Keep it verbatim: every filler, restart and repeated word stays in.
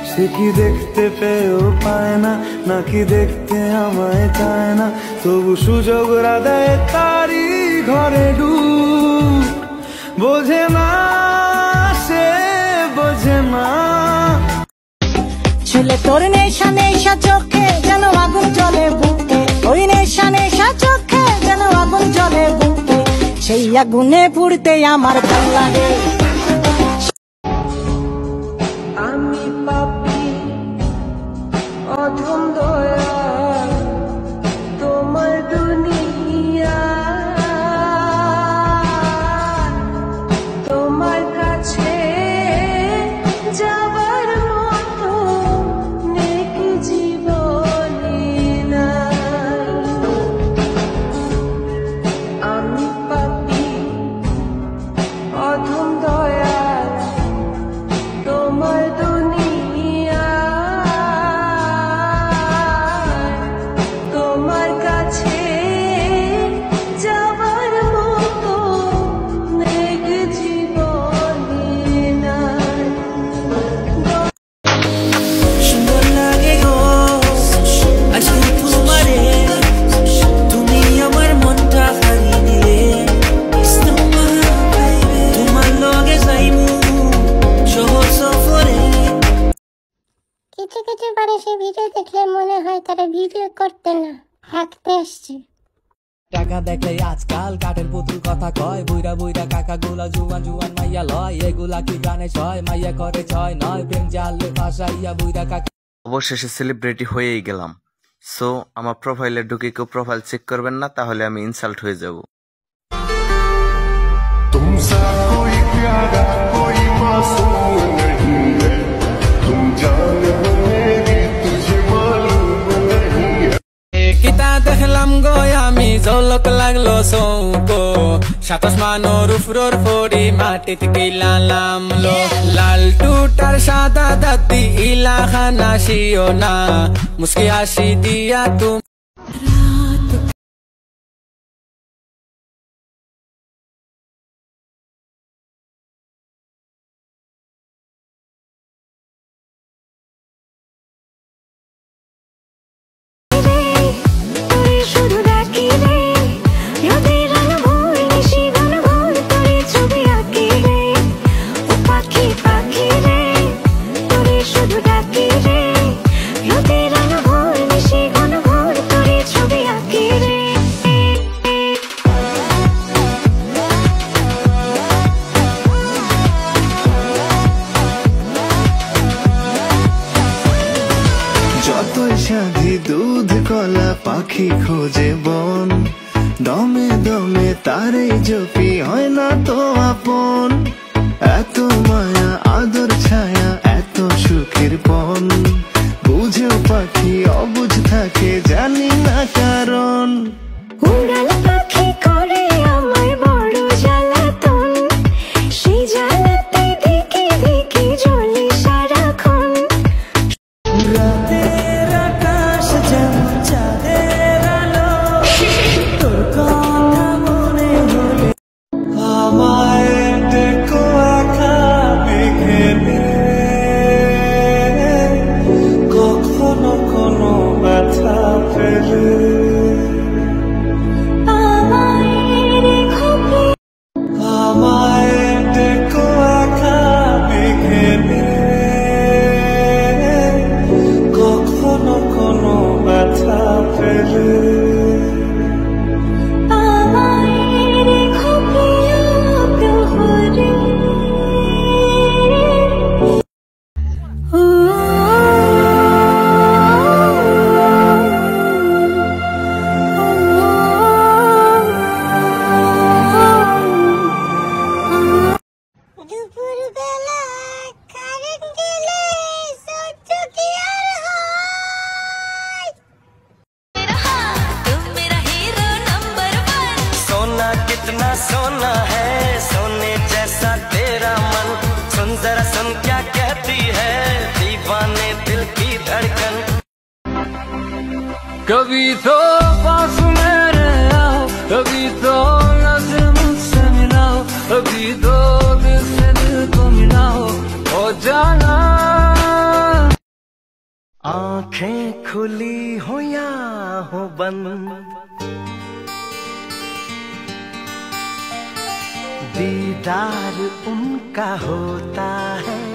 সে কি দেখতে পেয়েও পায় না, নাকি দেখতে আমায় চায় না, তবু সুযোগ রাধায় তারি ঘরে ডুব। বোঝে না সে, বোঝে না। ছেলে তোর নেশা নেশা চোখে যেন আগুন জ্বলে বুকে, ওই নেশা নেশা চোখে যেন আগুন জ্বলে বুকে, সেই আগুনে পুড়তে আমার ভাল লাগে। আমি পাপী অধম দয়াল, তোমার দুনিয়া তোমার কাছে যাবার মতো নেক জীবনে নাই। আমি পাপী অধম দয়াল, তোমার দুনিয়া তোমার কাছে যাবার মতো নেক জীবনে নাই। সুন্দর লাগে গো আজকে তোমারে, তুমি আমার মনটা হারিয়ে নিলে। তোমার লগে যাইমু শহর সফরে। কিছু কিছু বারে সে ভিডিও দেখলে মনে হয় তারা ভিডিও করতে না, হাঁকতে আসছে। টাকা দেখলে আজকাল কাঠের পুতুল কথা কয়, বুইরা বুইরা কাকা গুলা জুয়ান জুয়ান মাইয়া লয়, এগুলা কি গানে ছয়, মাইয়া করে ছয় নয়, প্রেম জালে ফাঁসাইয়া বুইরা কাকা। অবশেষে সেলিব্রিটি হয়েই গেলাম। সো আমার প্রোফাইলে ঢুকে কেউ প্রোফাইল চেক করবেন না, তাহলে আমি ইনসাল্ট হয়ে যাব। तुमसा कोई प्यारा कोई मासूम नहीं है, तुम जान हो मेरी तुझे मालूम नहीं है। কিতা দেখলাম গো আমি ঝলক লাগলো চৌকো, সাতাশ মানোর উফরোর ফড়ি মাটিত কিলালাম লো, লাল টুটার সাদা দাদি ইলা খানা শিও না, মুস্কি হাসি দিয়া তুমি। যতই সাধি দুধ কলা পাখি খোঁজে বন, দমে দমে তারেই জপি হয় না তো আপন। এত মায়া আদর ছায়া এত সুখের পন, বুঝেও পাখি অবুঝ থাকে জানি না কারণ। উড়াল পাখি করে আমার বড় জ্বালাতন, সেই জ্বালাতে দেখে দেখে জ্বলি সারাক্ষণ। রাতের আকাশ যেমন চাঁদের আলো, তোর কথা মনে হলে আমায় দেখো আঁকা মেঘে কখনো কোনো ব্যথা পেলে। আমায় দেখো আঁকা মেঘে কখনো কোনো ব্যথা পেলে। দুপুরবেলা কারেন্ট গেলে সহ্য কি আর হয়? तुम मेरा हीरो नंबर वन। सोना कितना सोना है, सोने जैसा तेरा मन, सुन जरा सुन क्या कहती है दीवाने दिल की धड़कन। कभी तो पास मेरे आओ, कभी तो नजर मुझसे मिलाओ, कभी तो दिल से दिल को मिलाओ, ओ जाना आंखें खुली हो या हो बंद, दीदार उनका होता है